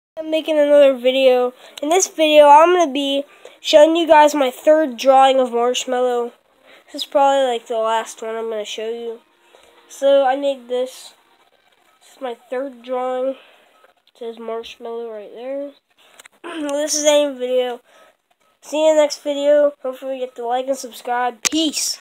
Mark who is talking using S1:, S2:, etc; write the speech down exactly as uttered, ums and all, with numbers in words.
S1: I'm making another video. In this video, I'm going to be showing you guys my third drawing of Marshmello. This is probably like the last one I'm going to show you. So, I made this. This is my third drawing. It says Marshmello right there. This is the end of the video. See you in the next video. Don't forget to like and subscribe. Peace!